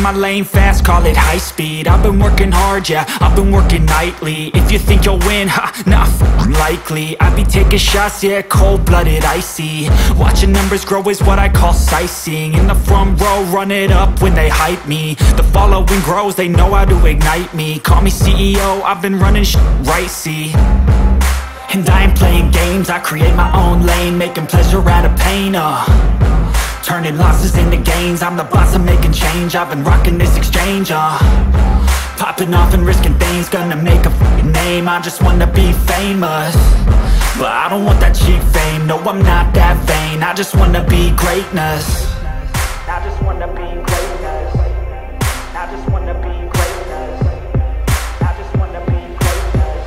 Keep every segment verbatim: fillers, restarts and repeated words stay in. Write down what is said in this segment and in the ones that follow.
my lane fast, call it high speed. I've been working hard, yeah, I've been working nightly. If you think you'll win, ha, nah, f***ing likely. I be taking shots, yeah, cold-blooded, icy. Watching numbers grow is what I call sightseeing. In the front row, run it up when they hype me. The following grows, they know how to ignite me. Call me C E O, I've been running shit right, see. And I ain't playing games, I create my own lane, making pleasure out of pain, uh turning losses into gains, I'm the boss, I'm making change. I've been rocking this exchange, uh popping off and risking things, gonna make a f***ing name. I just wanna be famous, but I don't want that cheap fame. No, I'm not that vain, I just wanna be greatness. I just wanna be greatness. I just wanna be greatness. I just wanna be greatness.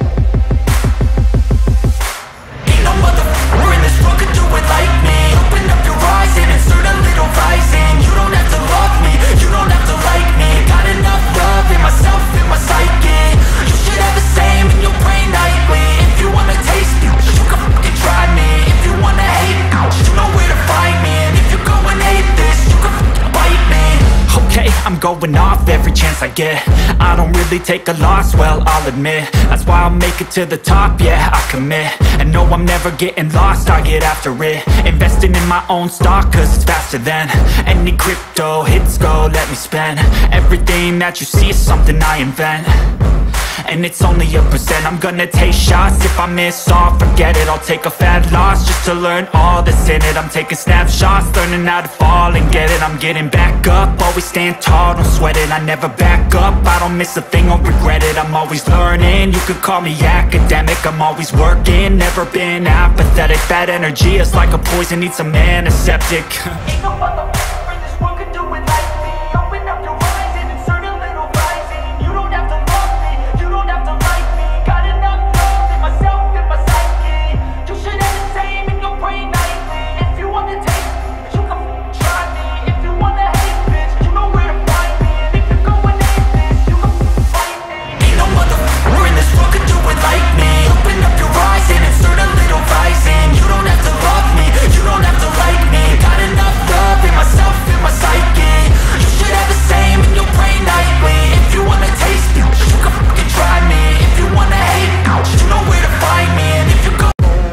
Ain't no motherfucker in this world could do it like me. Open up your eyes and insert a little rising. You don't have to love me, you don't have to like me. Got enough love in myself, in my psyche. You should have the same in your brain nightly. If you wanna taste me, you can fucking try me. If you wanna hate me, you know where to find me. And if you go and hate this, you can fucking bite me. Okay, I'm going off every chance I get. I don't really take a loss, well, I'll admit. That's why I'll make it to the top, yeah, I commit. And no, I'm never getting lost, I get after it. Investing in my own stock, cause it's faster than any crypto hits go, let me spend. Everything that you see is something I invent, and it's only a percent. I'm gonna take shots, if I miss all, forget it. I'll take a fat loss just to learn all that's in it. I'm taking snapshots, learning how to fall and get it. I'm getting back up, always stand tall, don't sweat it. I never back up, I don't miss a thing, I'll regret it. I'm always learning, you could call me academic. I'm always working, never been apathetic. Bad energy is like a poison, needs some antiseptic. Ain't no motherfucker in this world could do it like me. Open up your eyes and insert a little rising. You don't have to love me, you don't have to like me. Got enough love in myself, in my psyche. You should have the same in your brain nightly. If you wanna taste me, you can f***ing try me. If you wanna hate bitch, you know where to find me. And if you go and hate this, you can f***ing fight me. Ain't no motherfucker in this world could do it like me. Open up your eyes and insert a little rising. You don't have to love me, you don't have to like me. Got enough love in myself, in my psyche. You should have the same in your brain nightly. If you wanna taste me, you can fucking try me. If you wanna hate me, you know where to find me. And if you go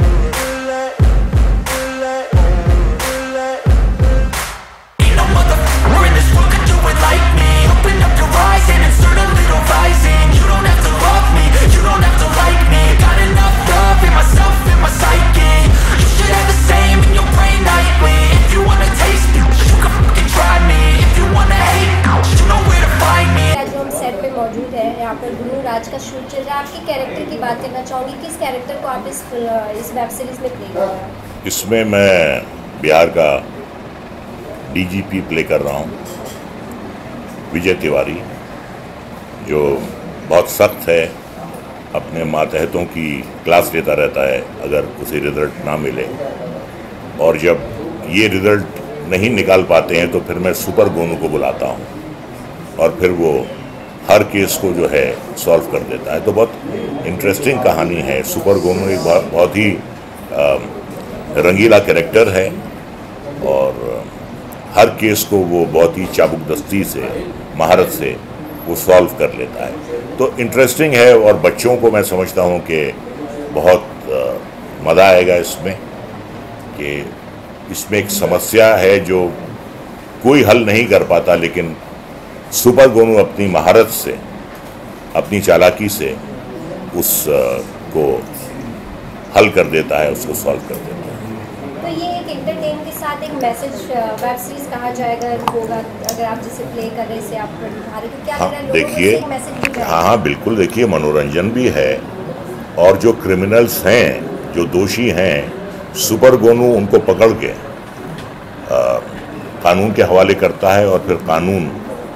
ain't no motherfucker in this world could do it like me. Open up your eyes and insert a little rising. You don't have to love me, you don't have to like me. Got enough love in myself, in my psyche. You should have the same in your brain nightly. If you wanna taste me, you can fucking try me. If you wanna hate me, you know where to find me. आज हम set पे मौजूद है, यहाँ पर गुरु राज का shoot चल रहा है। आपके कैरेक्टर की बात करना चाहूँगी, किस कैरेक्टर को आप इस इस वेब सीरीज में प्ले कर रहे हैं? इसमें मैं बिहार का डीजीपी प्ले कर रहा हूँ, विजय तिवारी, जो बहुत सख्त है, अपने मातहतों की क्लास लेता रहता है अगर उसे रिजल्ट ना मिले। और जब ये रिजल्ट नहीं निकाल पाते हैं तो फिर मैं सुपर गोनू को बुलाता हूँ और फिर वो हर केस को जो है सॉल्व कर देता है। तो बहुत इंटरेस्टिंग कहानी है। सुपर गोनू एक बहुत, बहुत ही आ, रंगीला कैरेक्टर है और हर केस को वो बहुत ही चाबुकदस्ती से, महारत से वो सॉल्व कर लेता है। तो इंटरेस्टिंग है और बच्चों को मैं समझता हूँ कि बहुत मज़ा आएगा इसमें, कि इसमें एक समस्या है जो कोई हल नहीं कर पाता, लेकिन सुपर गोनू अपनी महारत से, अपनी चालाकी से उस को हल कर देता है, उसको सॉल्व कर देता है। तो ये एक एंटरटेन के साथ एक मैसेज वेब सीरीज कहा जाएगा होगा, अगर आप जिसे प्ले कर रहे हैं, आप दिखा रहे, तो क्या हाँ, लग रहा है देखिए, हाँ हाँ बिल्कुल, देखिए मनोरंजन भी है और जो क्रिमिनल्स हैं, जो दोषी हैं, सुपर गोनू उनको पकड़ के आ, कानून के हवाले करता है और फिर कानून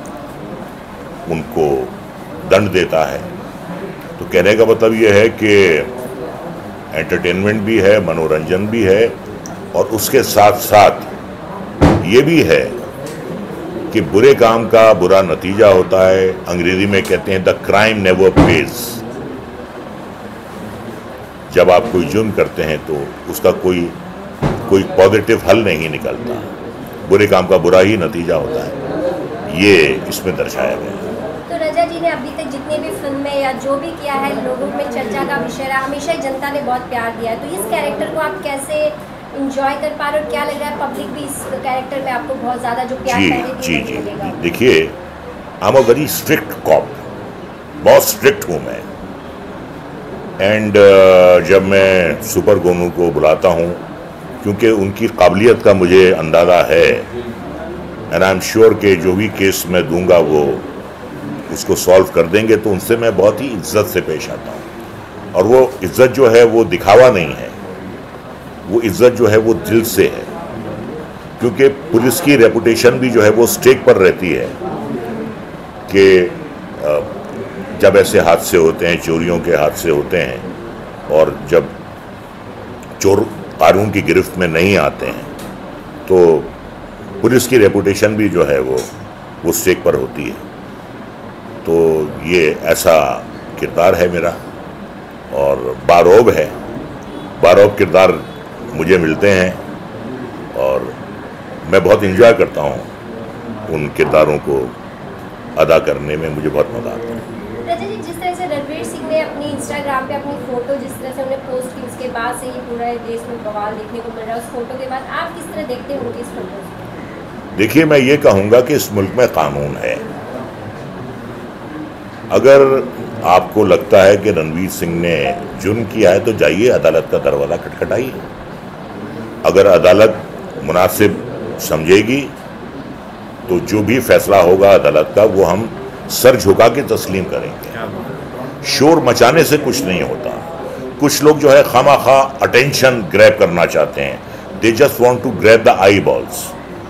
उनको दंड देता है। तो कहने का मतलब ये है कि एंटरटेनमेंट भी है, मनोरंजन भी है और उसके साथ साथ ये भी है कि बुरे काम का बुरा नतीजा होता है। अंग्रेजी में कहते हैं द क्राइम नेवर पेज। जब आप कोई जुर्म करते हैं तो उसका कोई कोई पॉजिटिव हल नहीं निकलता, बुरे काम का बुरा ही नतीजा होता है। ये इसमें दर्शाया गया है। तो रजा जी ने अभी तक जितनी भी फिल्में या जो भी किया है लोगों में चर्चा का विषय रहा, हमेशा ही जनता ने बहुत प्यार दिया है, तो इस कैरेक्टर को आप कैसे इंजॉय कर पा रहे हो? क्या लग रहा है पब्लिक भी इस कैरेक्टर में आपको बहुत ज़्यादा जो प्यार पहले जी जी जी देखिए, I am a very strict cop, बहुत स्ट्रिक्ट हूँ मैं। एंड uh, जब मैं सुपर गोनू को बुलाता हूँ, क्योंकि उनकी काबिलियत का मुझे अंदाज़ा है, एंड आई एम श्योर कि जो भी केस मैं दूंगा वो उसको सॉल्व कर देंगे, तो उनसे मैं बहुत ही इज्जत से पेश आता हूँ। और वो इज्जत जो है वो दिखावा नहीं है, वो इज्जत जो है वो दिल से है, क्योंकि पुलिस की रेपुटेशन भी जो है वो स्टेक पर रहती है कि जब ऐसे हादसे होते हैं, चोरियों के हादसे होते हैं, और जब चोर कानून की गिरफ्त में नहीं आते हैं, तो पुलिस की रेपुटेशन भी जो है वो वो स्टेक पर होती है। तो ये ऐसा किरदार है मेरा, और बारौब है, बारौब किरदार मुझे मिलते हैं, और मैं बहुत इंजॉय करता हूँ उन किरदारों को अदा करने में, मुझे बहुत मज़ा आता है। रजा जी, जिस तरह से रणवीर सिंह ने अपनी इंस्टाग्राम पे अपनी फ़ोटो जिस तरह से उन्हें पोस्ट की, उसके बाद से ही पूरा देश में बवाल देखने को मिल रहा है उस फोटो के बाद, आप किस तरह देखते हैं उनकी इस फोटो को? देखिए, मैं ये कहूँगा कि इस मुल्क में कानून है। अगर आपको लगता है कि रणवीर सिंह ने जुर्म किया है तो जाइए अदालत का दरवाज़ा खटखटाइए। अगर अदालत मुनासिब समझेगी तो जो भी फैसला होगा अदालत का वो हम सर झुका के तस्लीम करेंगे। शोर मचाने से कुछ नहीं होता। कुछ लोग जो है खामा-खा अटेंशन ग्रैब करना चाहते हैं, they just want to grab the eye balls.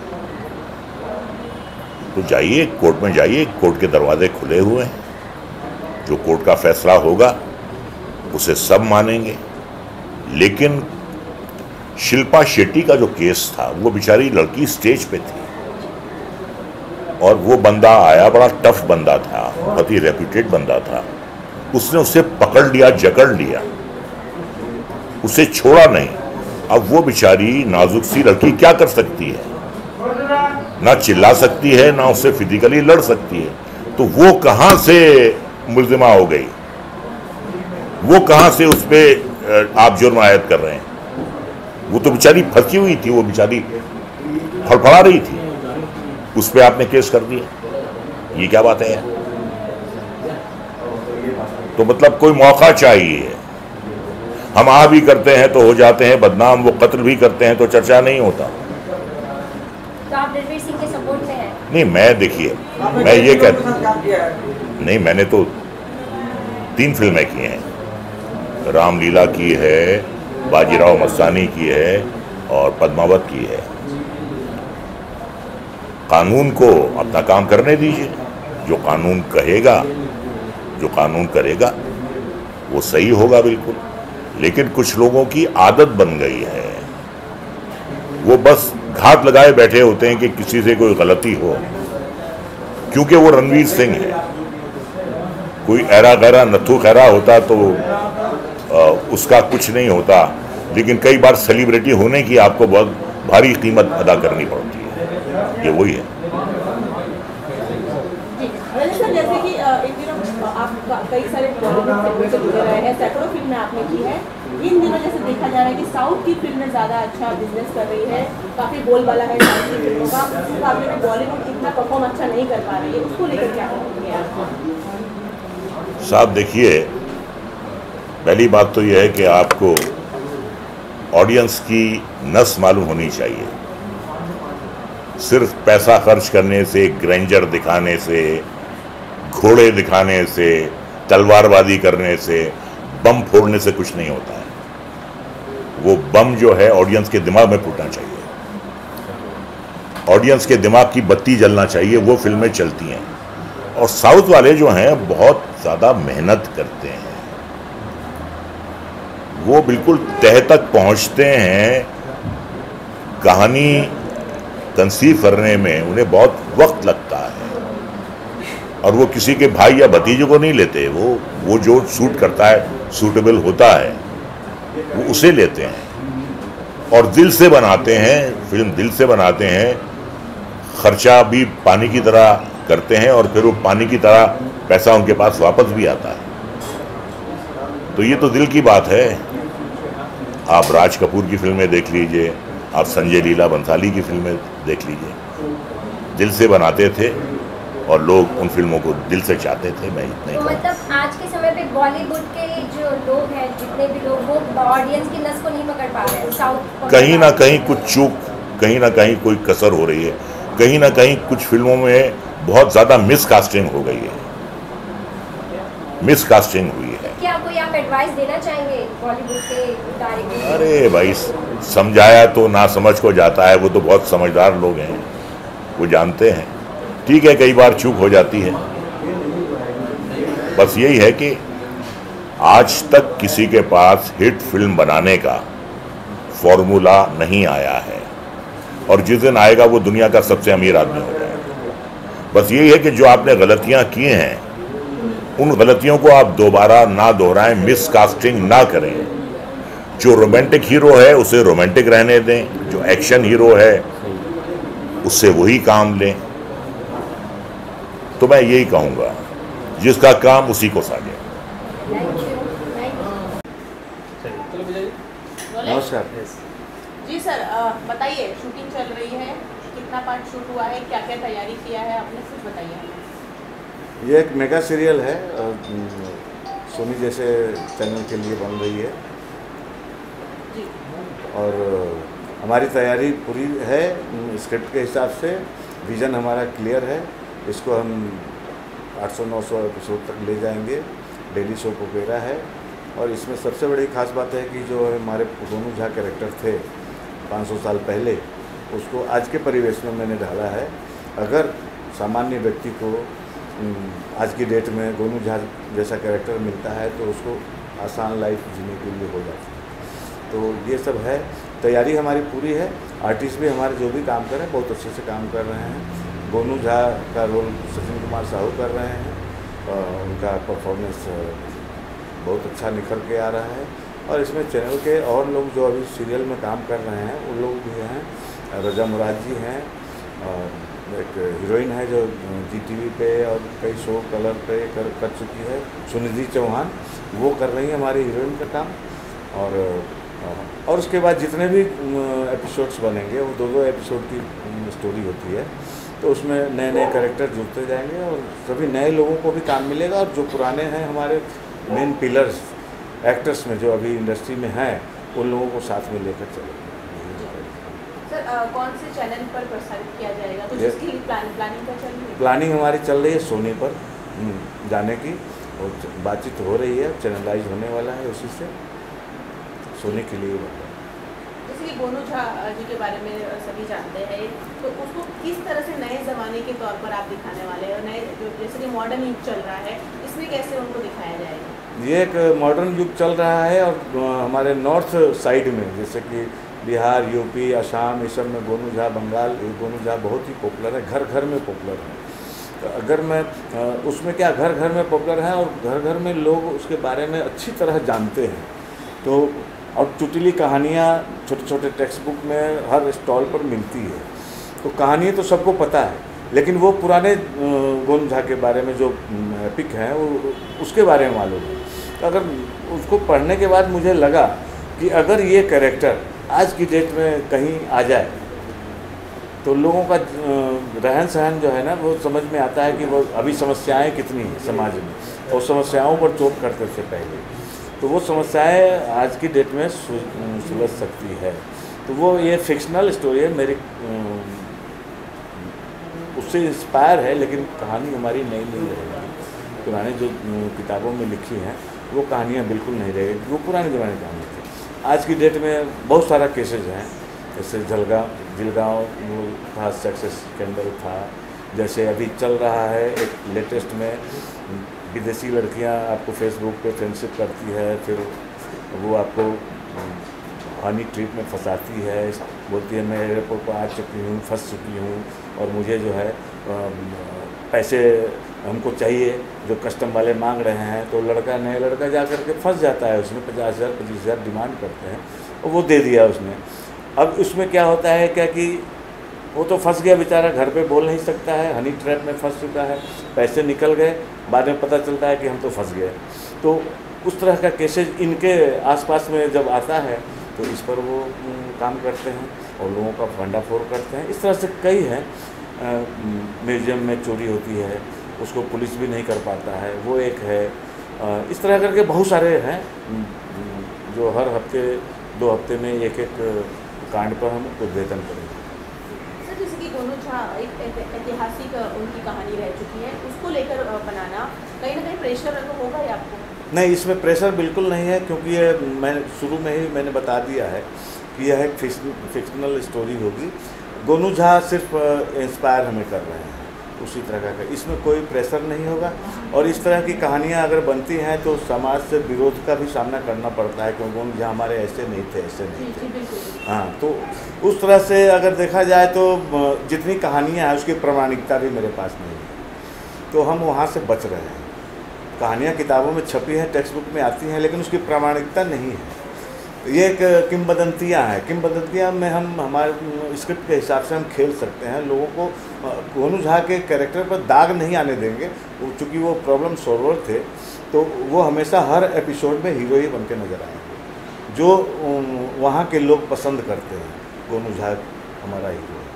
तो जाइए कोर्ट में, जाइए, कोर्ट के दरवाजे खुले हुए हैं, जो कोर्ट का फैसला होगा उसे सब मानेंगे। लेकिन शिल्पा शेट्टी का जो केस था, वो बेचारी लड़की स्टेज पे थी, और वो बंदा आया, बड़ा टफ बंदा था, बहुत ही रेप्यूटेड बंदा था, उसने उसे पकड़ लिया, जकड़ लिया, उसे छोड़ा नहीं। अब वो बेचारी नाजुक सी लड़की क्या कर सकती है? ना चिल्ला सकती है, ना उससे फिजिकली लड़ सकती है। तो वो कहाँ से मुल्जिमा हो गई? वो कहाँ से उस पर आप जुर्म आयद कर रहे हैं? वो तो बेचारी फंसी हुई थी, वो बेचारी फड़फड़ा रही थी, उस पर आपने केस कर दिया। ये क्या बात है यार? तो मतलब कोई मौका चाहिए। हम आ भी करते हैं तो हो जाते हैं बदनाम, वो कत्ल भी करते हैं तो चर्चा नहीं होता। तो आप रणवीर सिंह के सपोर्ट में हैं? नहीं, मैं देखिए, मैं ये कहता नहीं, मैंने तो तीन फिल्में की हैं, रामलीला की है, बाजीराव मस्तानी की है, और पद्मावत की है। कानून को अपना काम करने दीजिए। जो कानून कहेगा, जो कानून करेगा वो सही होगा बिल्कुल। लेकिन कुछ लोगों की आदत बन गई है, वो बस घात लगाए बैठे होते हैं कि किसी से कोई गलती हो, क्योंकि वो रणवीर सिंह है। कोई ऐरा गैरा नथु खैरा होता तो आ, उसका कुछ नहीं होता, लेकिन कई बार सेलिब्रिटी होने की आपको बहुत भारी कीमत अदा करनी पड़ती है। ये वही है। सर, जैसे कि एक दिनों आप कई सारे बॉलीवुड फिल्मों से गुजर रहे हैं, सैकड़ों फिल्में आपने की है। इन दिनों जैसे देखा जा रहा है कि साउथ की फिल्में ज़्यादा अच्छा बिजनेस कर रही है, काफ़ी बोलबाला है साउथ की फिल्मों का, उस मुकाबले में बॉलीवुड इतना परफॉर्म अच्छा नहीं कर पा रही है, उसको लेकर क्या कहेंगे आप? साहब देखिए, पहली बात तो यह है कि आपको ऑडियंस की नस मालूम होनी चाहिए। सिर्फ पैसा खर्च करने से, ग्रैंडर दिखाने से, घोड़े दिखाने से, तलवारबाजी करने से, बम फोड़ने से कुछ नहीं होता है। वो बम जो है ऑडियंस के दिमाग में फूटना चाहिए, ऑडियंस के दिमाग की बत्ती जलना चाहिए, वो फिल्में चलती हैं। और साउथ वाले जो हैं बहुत ज़्यादा मेहनत करते हैं, वो बिल्कुल तह तक पहुंचते हैं। कहानी कंसीव करने में उन्हें बहुत वक्त लगता है, और वो किसी के भाई या भतीजे को नहीं लेते। वो वो जो सूट करता है, सूटेबल होता है, वो उसे लेते हैं और दिल से बनाते हैं, फिल्म दिल से बनाते हैं। खर्चा भी पानी की तरह करते हैं और फिर वो पानी की तरह पैसा उनके पास वापस भी आता है। तो ये तो दिल की बात है। आप राज कपूर की फिल्में देख लीजिए, आप संजय लीला बंसाली की फिल्में देख लीजिए, दिल से बनाते थे और लोग उन फिल्मों को दिल से चाहते थे। मैं इतना ही तो मतलब आज के समय पे बॉलीवुड के जो लोग हैं, जितने भी लोग, वो ऑडियंस की नस को नहीं पकड़ पा रहे हैं। साउथ कहीं ना कहीं कुछ चूक, कहीं ना कहीं कोई कसर हो रही है, कहीं ना कहीं कुछ फिल्मों में बहुत ज़्यादा मिसकास्टिंग हो गई है, मिसकास्टिंग हुई है। क्या कोई आप एडवाइस देना चाहेंगे बॉलीवुड के उतारे को? अरे भाई, समझाया तो ना समझ को जाता है। वो तो बहुत समझदार लोग हैं, वो जानते हैं। ठीक है, कई बार चूक हो जाती है। बस यही है कि आज तक किसी के पास हिट फिल्म बनाने का फॉर्मूला नहीं आया है, और जिस दिन आएगा वो दुनिया का सबसे अमीर आदमी हो जाएगा। बस यही है कि जो आपने गलतियां की हैं, उन गलतियों को आप दोबारा ना दोहराएं, मिसकास्टिंग ना करें। जो रोमांटिक हीरो है उसे रोमांटिक रहने दें, जो एक्शन हीरो है उससे वही काम लें। तो मैं यही कहूँगा, जिसका काम उसी को साजे। नमस्कार जी सर, अ, बताइए, शूटिंग चल रही है, कितना पार्ट शूट हुआ है, क्या क्या तैयारी किया है आपने, कुछ बताइए। ये एक मेगा सीरियल है, सोनी जैसे चैनल के लिए बन रही है जी। और हमारी तैयारी पूरी है। स्क्रिप्ट के हिसाब से विज़न हमारा क्लियर है। इसको हम आठ सौ नौ सौ एपिसोड तक ले जाएंगे। डेली सोप ओपेरा है, और इसमें सबसे बड़ी खास बात है कि जो हमारे गोनू झा कैरेक्टर थे पाँच सौ साल पहले, उसको आज के परिवेश में मैंने ढाला है। अगर सामान्य व्यक्ति को आज की डेट में गोनू झा जैसा कैरेक्टर मिलता है तो उसको आसान लाइफ जीने के लिए हो जाती है। तो ये सब है, तैयारी हमारी पूरी है। आर्टिस्ट भी हमारे जो भी काम कर रहे हैं बहुत अच्छे से काम कर रहे हैं। गोनू झा का रोल सचिन कुमार साहू कर रहे हैं, और उनका परफॉर्मेंस बहुत अच्छा निखर के आ रहा है। और इसमें चैनल के और लोग जो अभी सीरियल में काम कर रहे हैं वो लोग भी हैं। रजा मुराद जी हैं, और एक हीरोइन है जो जी टीवी पे और कई शो कलर पे कर, कर चुकी है, सुनिधि चौहान, वो कर रही है हमारी हीरोइन का काम। और और उसके बाद जितने भी एपिसोड्स बनेंगे वो दो दो एपिसोड की स्टोरी होती है, तो उसमें नए नए कैरेक्टर जुड़ते जाएंगे और सभी नए लोगों को भी काम मिलेगा। और जो पुराने हैं हमारे मेन पिलर्स एक्टर्स में जो अभी इंडस्ट्री में हैं, उन लोगों को साथ में लेकर चलेंगे। सर, अ, कौन से चैनल पर प्रसारित किया जाएगा, कुछ इसकी प्लान, प्लानिंग का चल रही है? प्लानिंग हमारी चल रही है सोनी पर जाने की, और बातचीत हो रही है, चैनलाइज होने वाला है उसी से, सोनी के लिए। जैसे कि गोनू झा जी के बारे में सभी जानते हैं, तो उसको किस तरह से नए ज़माने के तौर पर आप दिखाने वाले हैं, और नए जो जैसे कि मॉडर्न युग चल रहा है, इसमें कैसे उनको दिखाया जाएगा? ये एक मॉडर्न युग चल रहा है, और हमारे नॉर्थ साइड में जैसे कि बिहार, यूपी, असम, इस सब में गोनू झा, बंगाल, गोनू झा बहुत ही पॉपुलर है, घर घर में पॉपुलर है। तो अगर मैं उसमें क्या घर घर में पॉपुलर है और घर घर में लोग उसके बारे में अच्छी तरह जानते हैं, तो और चुटली कहानियाँ छोटे छोटे टेक्स्ट बुक में हर स्टॉल पर मिलती है। तो कहानियाँ तो सबको पता है, लेकिन वो पुराने गोनू झा के बारे में जो एपिक हैं वो उसके बारे में मालूम है। तो अगर उसको पढ़ने के बाद मुझे लगा कि अगर ये कैरेक्टर आज की डेट में कहीं आ जाए तो लोगों का रहन सहन जो है ना वो समझ में आता है कि वो अभी समस्याएं कितनी हैं समाज में, और समस्याओं पर चोट करते से पहले, तो वो समस्याएं आज की डेट में सुलझ सकती है। तो वो ये फिक्शनल स्टोरी है मेरी, उससे इंस्पायर है, लेकिन कहानी हमारी नई नहीं रहेगी। पुरानी जो किताबों में लिखी हैं वो कहानियाँ बिल्कुल नहीं रहेगी, वो पुराने ज़माने की कहानी थी। आज की डेट में बहुत सारा केसेज हैं, जैसे जलगांव जिलगांव था, सेक्स स्कैंडल था, जैसे अभी चल रहा है एक लेटेस्ट में विदेशी लड़कियां आपको फेसबुक पे फ्रेंडशिप करती है, फिर वो आपको हनी ट्रिप में फंसाती है, बोलती है मैं एयरपोर्ट पर आ चुकी हूँ, फंस चुकी हूँ, और मुझे जो है पैसे हमको चाहिए जो कस्टम वाले मांग रहे हैं। तो लड़का नया लड़का जा कर के फंस जाता है, उसमें पचास हज़ार पच्चीस हज़ार डिमांड करते हैं और वो दे दिया उसने। अब उसमें क्या होता है क्या कि वो तो फंस गया बेचारा, घर पे बोल नहीं सकता है, हनी ट्रैप में फंस चुका है, पैसे निकल गए, बाद में पता चलता है कि हम तो फंस गए। तो उस तरह का केसेज इनके आसपास में जब आता है तो इस पर वो काम करते हैं और लोगों का भंडाफोड़ करते हैं। इस तरह से कई हैं। म्यूजियम में चोरी होती है, उसको पुलिस भी नहीं कर पाता है, वो एक है। इस तरह करके बहुत सारे हैं जो हर हफ्ते दो हफ्ते में एक एक कांड पर हम उद्भेदन करेंगे। सर जैसे कि गोनू झा एक ऐतिहासिक उनकी कहानी रह चुकी है, उसको लेकर बनाना कहीं ना कहीं प्रेशर तो होगा ही आपको? नहीं, इसमें प्रेशर बिल्कुल नहीं है, क्योंकि ये मैंने शुरू में ही मैंने बता दिया है कि यह एक फिक्शनल स्टोरी होगी। गोनू झा सिर्फ इंस्पायर हमें कर रहे हैं उसी तरह का, इसमें कोई प्रेशर नहीं होगा। और इस तरह की कहानियाँ अगर बनती हैं तो समाज से विरोध का भी सामना करना पड़ता है, क्योंकि गोनू झा हमारे ऐसे नहीं थे, ऐसे नहीं थे। हाँ, तो उस तरह से अगर देखा जाए तो जितनी कहानियाँ हैं उसकी प्रामाणिकता भी मेरे पास नहीं है, तो हम वहाँ से बच रहे हैं। कहानियाँ किताबों में छपी हैं, टेक्स्ट बुक में आती हैं, लेकिन उसकी प्रामाणिकता नहीं है। ये एक किंवदंतियाँ हैं, किंवदंतियाँ में हम हमारे स्क्रिप्ट के हिसाब से हम खेल सकते हैं। लोगों को गोनू झा के कैरेक्टर पर दाग नहीं आने देंगे, चूँकि वो प्रॉब्लम सॉल्वर थे, तो वो हमेशा हर एपिसोड में हीरो ही बन के नजर आएंगे, जो वहाँ के लोग पसंद करते हैं। गोनू झा हमारा हीरो है।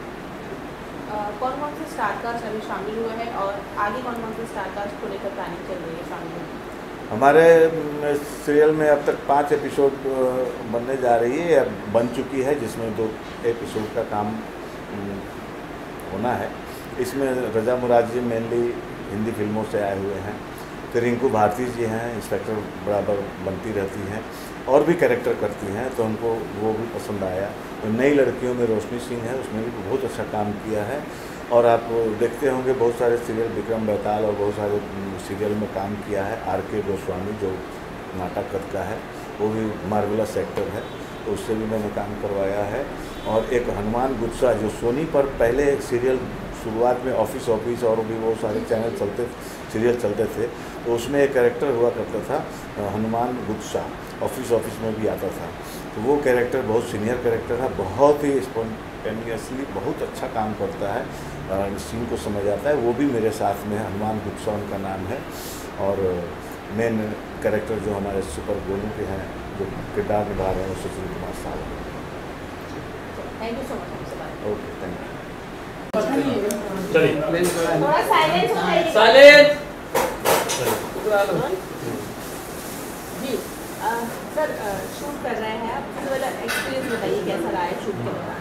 कौन कौन से स्टारकास्ट अभी शामिल हुए हैं और आगे कौन कौन से स्टारकास्ट को लेकर प्लानिंग चल रही है शामिल होने? हमारे सीरियल में अब तक पाँच एपिसोड बनने जा रही है, अब बन चुकी है, जिसमें दो एपिसोड का काम होना है। इसमें रजा मुराद जी मेनली हिंदी फिल्मों से आए हुए हैं, फिर रिंकू भारती जी हैं, इंस्पेक्टर बराबर बनती रहती हैं और भी कैरेक्टर करती हैं, तो हमको वो भी पसंद आया। तो नई लड़कियों में रोशनी सिंह है, उसने भी बहुत अच्छा काम किया है। और आप देखते होंगे बहुत सारे सीरियल, विक्रम बेताल और बहुत सारे सीरियल में काम किया है। आर के गोस्वामी जो नाटक का है, वो भी मार्वलस एक्टर है, तो उससे भी मैंने काम करवाया है। और एक हनुमान गुस्सा जो सोनी पर पहले सीरियल शुरुआत में ऑफिस ऑफिस और भी वो सारे चैनल चलते सीरियल चलते थे, तो उसमें एक कैरेक्टर हुआ करता था हनुमान गुस्सा, ऑफिस ऑफिस में भी आता था। तो वो कैरेक्टर बहुत सीनियर कैरेक्टर है, बहुत ही स्पॉन्टेनियसली बहुत अच्छा काम करता है, सीन को समझ आता है। वो भी मेरे साथ में, हनुमान गुस्सा उनका नाम है। और मेन कैरेक्टर जो हमारे सुपर गोनू के हैं, जो किरदार निभा रहे हैं, सुशील कुमार साहब। Thank you so much. Okay, thank you. थोड़ा साइलेंस हो जाइए। साइलेंस जी सर, शूट कर रहे हैं आप, सबसे पहले एक्सपीरियंस बताइए कैसा रहा है शूट के दौरान?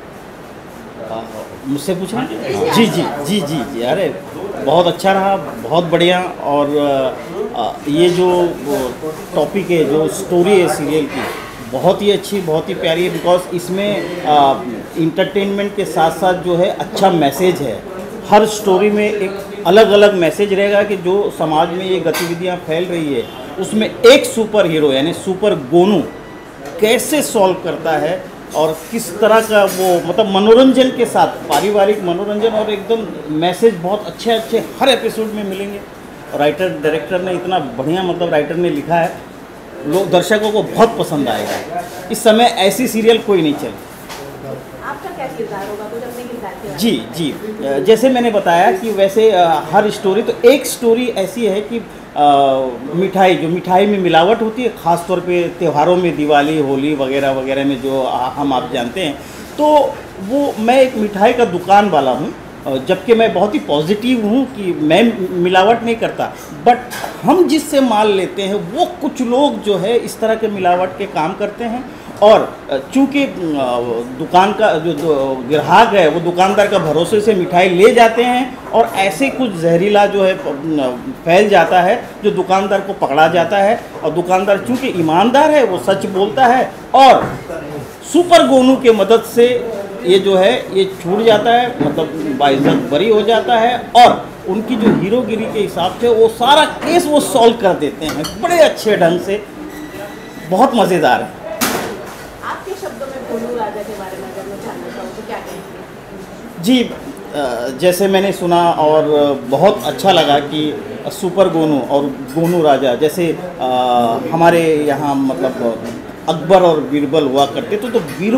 मुझसे पूछना? जी जी जी जी जी अरे बहुत अच्छा रहा, बहुत बढ़िया। और आ, ये जो टॉपिक है, जो स्टोरी है सीरियल की, बहुत ही अच्छी, बहुत ही प्यारी है। बिकॉज इसमें इंटरटेनमेंट के साथ साथ जो है अच्छा मैसेज है। हर स्टोरी में एक अलग अलग मैसेज रहेगा कि जो समाज में ये गतिविधियाँ फैल रही है, उसमें एक सुपर हीरो यानी सुपर गोनू कैसे सॉल्व करता है और किस तरह का वो मतलब मनोरंजन के साथ, पारिवारिक मनोरंजन और एकदम मैसेज बहुत अच्छे अच्छे हर एपिसोड में मिलेंगे। राइटर डायरेक्टर ने इतना बढ़िया मतलब राइटर ने लिखा है, लोग दर्शकों को बहुत पसंद आएगा। इस समय ऐसी सीरियल कोई नहीं चल। आपका क्या किरदार होगा, कुछ अपने किरदार के? जी जी जैसे मैंने बताया कि वैसे हर स्टोरी, तो एक स्टोरी ऐसी है कि मिठाई, जो मिठाई में मिलावट होती है, ख़ास तौर पे त्योहारों में, दिवाली, होली वगैरह वगैरह में जो हम आप जानते हैं, तो वो मैं एक मिठाई का दुकान वाला हूँ, जबकि मैं बहुत ही पॉजिटिव हूँ कि मैं मिलावट नहीं करता। बट हम जिससे माल लेते हैं वो कुछ लोग जो है इस तरह के मिलावट के काम करते हैं। और चूँकि दुकान का जो ग्राहक है वो दुकानदार का भरोसे से मिठाई ले जाते हैं और ऐसे कुछ जहरीला जो है फैल जाता है, जो दुकानदार को पकड़ा जाता है। और दुकानदार चूँकि ईमानदार है, वो सच बोलता है और सुपर गोनू के मदद से ये जो है ये छूट जाता है, मतलब बाइज्जत बरी हो जाता है। और उनकी जो हीरोगिरी के हिसाब से वो सारा केस वो सॉल्व कर देते हैं बड़े अच्छे ढंग से, बहुत मज़ेदार है। आपके शब्दों में गोनू राजा के बारे में अगर मैं जानना चाहूँ तो क्या कहेंगे? जी, जैसे मैंने सुना और बहुत अच्छा लगा कि सुपर गोनू और गोनू राजा, जैसे आ, हमारे यहाँ मतलब अकबर और बीरबल हुआ करते, तो तो बीर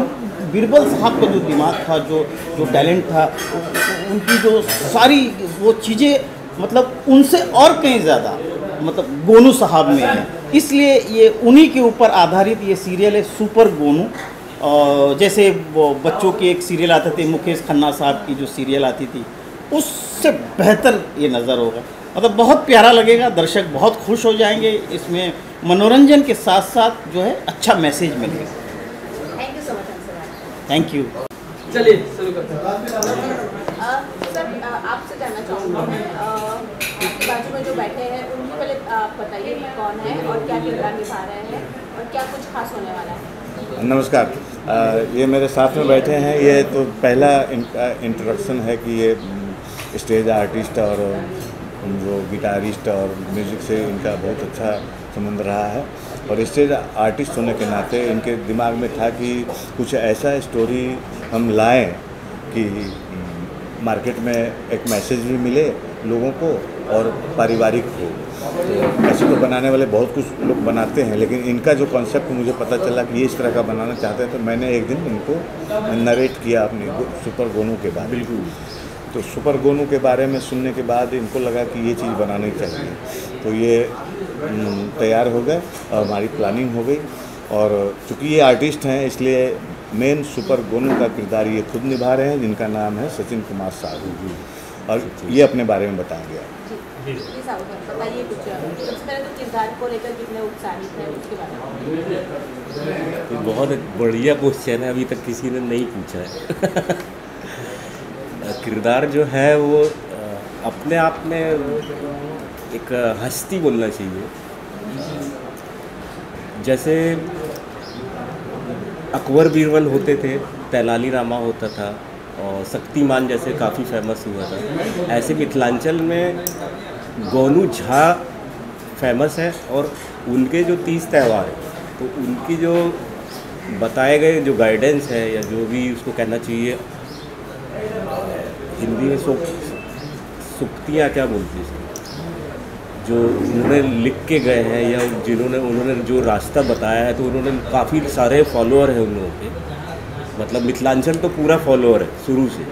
बीरबल साहब का जो दिमाग था, जो जो टैलेंट था, उनकी जो सारी वो चीज़ें, मतलब उनसे और कहीं ज़्यादा मतलब गोनू साहब में है। इसलिए ये उन्हीं के ऊपर आधारित ये सीरियल है सुपर गोनू। और जैसे वो बच्चों के एक सीरियल आते थे, मुकेश खन्ना साहब की जो सीरियल आती थी, उससे बेहतर ये नज़र होगा। मतलब बहुत प्यारा लगेगा, दर्शक बहुत खुश हो जाएंगे। इसमें मनोरंजन के साथ साथ जो है अच्छा मैसेज मिलेगा। Thank you so much. Thank you. चलिए शुरू करते हैं। सर आपसे जानना चाहूँगा मैं, आपके बाजू में जो बैठे हैं उनकी पहले आप बताइए कौन है और क्या किरदार निभा रहे हैं और क्या कुछ खास होने वाला है। नमस्कार। आ, ये मेरे साथ में बैठे हैं, ये तो पहला इंट्रोडक्शन है कि ये स्टेज आर्टिस्ट और जो गिटारिस्ट और म्यूज़िक से इनका बहुत अच्छा संबंध रहा है। और स्टेज आर्टिस्ट होने के नाते इनके दिमाग में था कि कुछ ऐसा स्टोरी हम लाएं कि मार्केट में एक मैसेज भी मिले लोगों को और पारिवारिक हो। तो ऐसे तो बनाने वाले बहुत कुछ लोग बनाते हैं, लेकिन इनका जो कॉन्सेप्ट मुझे पता चला कि ये इस तरह का बनाना चाहते हैं, तो मैंने एक दिन इनको नरेट किया अपने सुपर गोनू के बारे में। बिल्कुल। तो सुपर गोनू के बारे में सुनने के बाद इनको लगा कि ये चीज़ बनानी चाहिए, तो ये तैयार हो गए और हमारी प्लानिंग हो गई। और चूँकि ये आर्टिस्ट हैं, इसलिए मेन सुपर गोनू का किरदार ये खुद निभा रहे हैं, जिनका नाम है सचिन कुमार साहू, और ये अपने बारे में बताएंगे। बताइए कुछ, सबसे पहले तो किरदार को लेकर कितने उत्साहित हैं उसके बारे में। तो बहुत बढ़िया क्वेश्चन है, अभी तक किसी ने नहीं पूछा है। किरदार जो है वो अपने आप में एक हस्ती बोलना चाहिए। जैसे अकबर बीरबल होते थे, तेलाली रामा होता था और शक्तिमान जैसे काफ़ी फेमस हुआ था, ऐसे मिथिलांचल में गोनू झा फेमस है। और उनके जो तीज त्यौहार है, तो उनकी जो बताए गए जो गाइडेंस है, या जो भी उसको कहना चाहिए हिंदी में सुक सुक्तियाँ क्या बोलती है, जो उन्होंने लिख के गए हैं या जिन्होंने उन्होंने जो रास्ता बताया है, तो उन्होंने काफ़ी सारे फॉलोअर हैं उन लोगों के। मतलब मिथिलांचल तो पूरा फॉलोअर है शुरू से।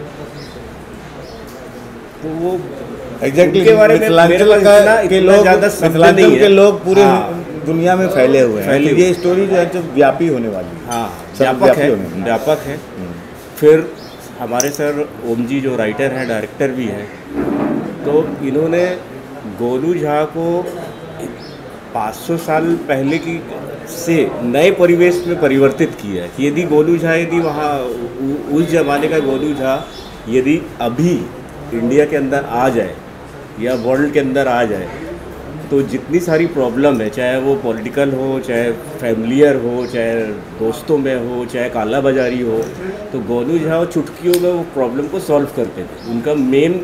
तो वो एग्जैक्टली के बारे में मिथिलांचल के लोग मिथिलांचल के लोग पूरे दुनिया में फैले हुए हैं। तो ये स्टोरी जो है जो व्यापी होने वाली है। हाँ, व्यापक है, व्यापक है। फिर हमारे सर ओम जी जो राइटर हैं, डायरेक्टर भी हैं, तो इन्होंने गोनू झा को पाँच सौ साल पहले की से नए परिवेश में परिवर्तित किया है। कि यदि गोनू झा यदि वहाँ उस ज़माने का गोनू झा यदि अभी इंडिया के अंदर आ जाए या वर्ल्ड के अंदर आ जाए, तो जितनी सारी प्रॉब्लम है, चाहे वो पॉलिटिकल हो, चाहे फैमिलियर हो, चाहे दोस्तों में हो, चाहे काला बाजारी हो, तो गोनू झा वो चुटकियों में वो प्रॉब्लम को सॉल्व करते थे। उनका मेन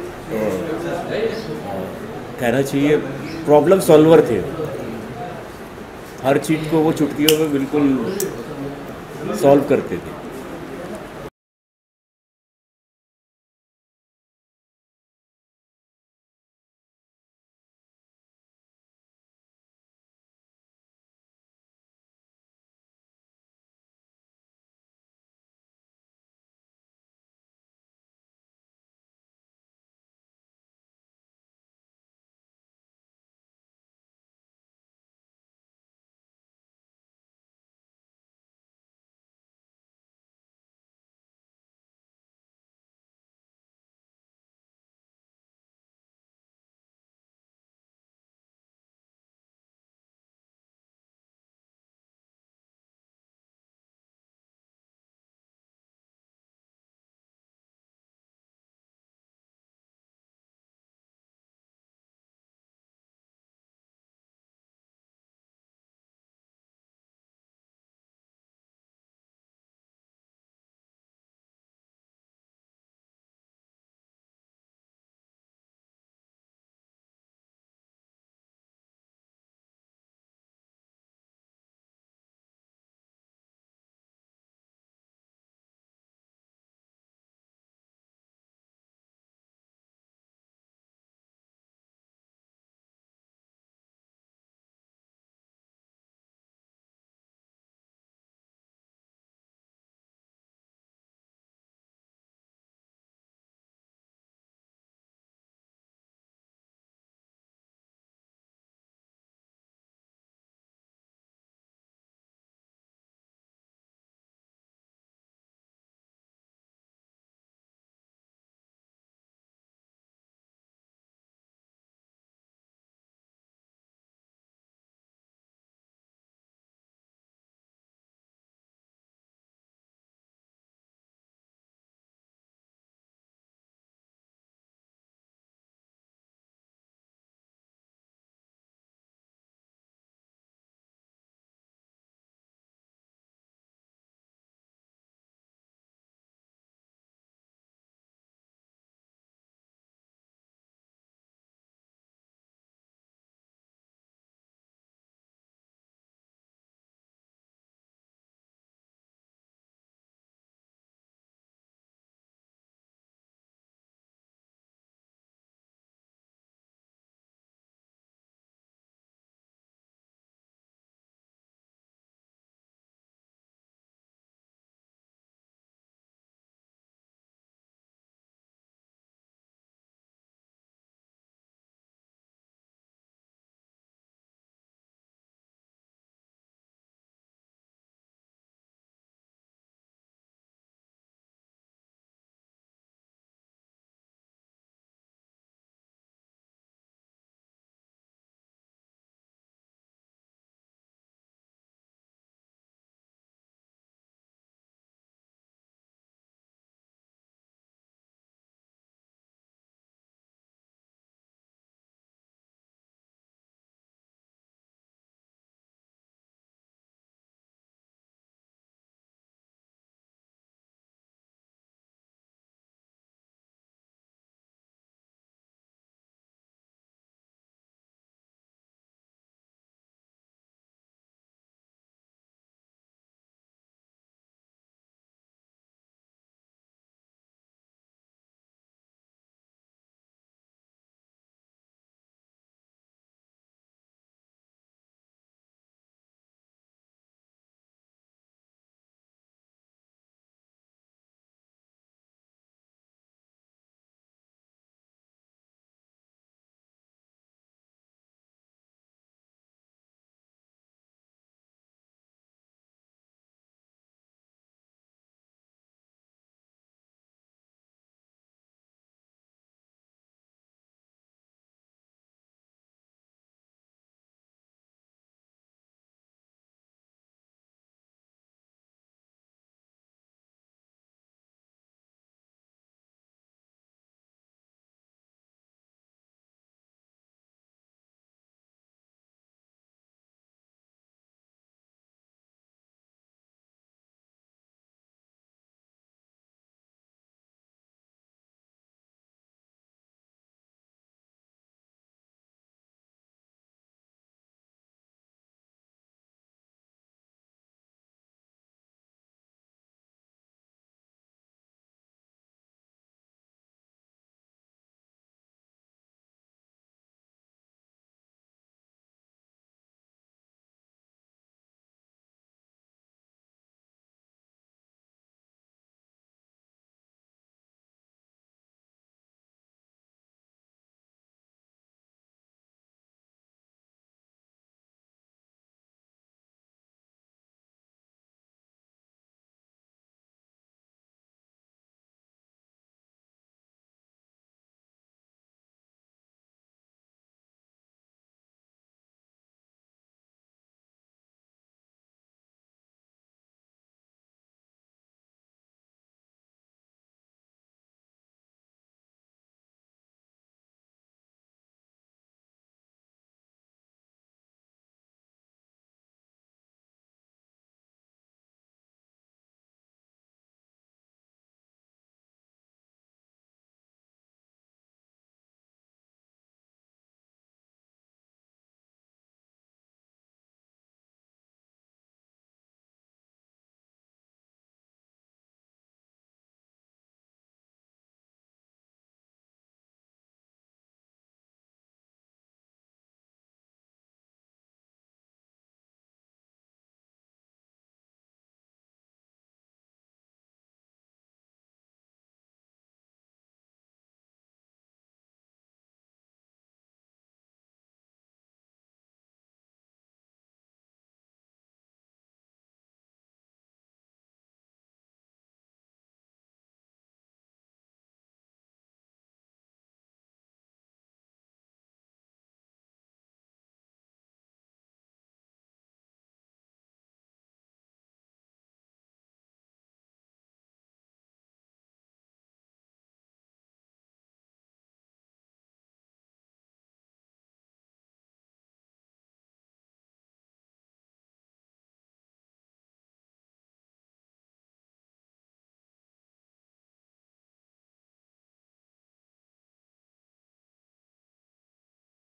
कहना चाहिए प्रॉब्लम सॉल्वर थे। हर चीज़ को वो चुटकियों में बिल्कुल सॉल्व करते थे।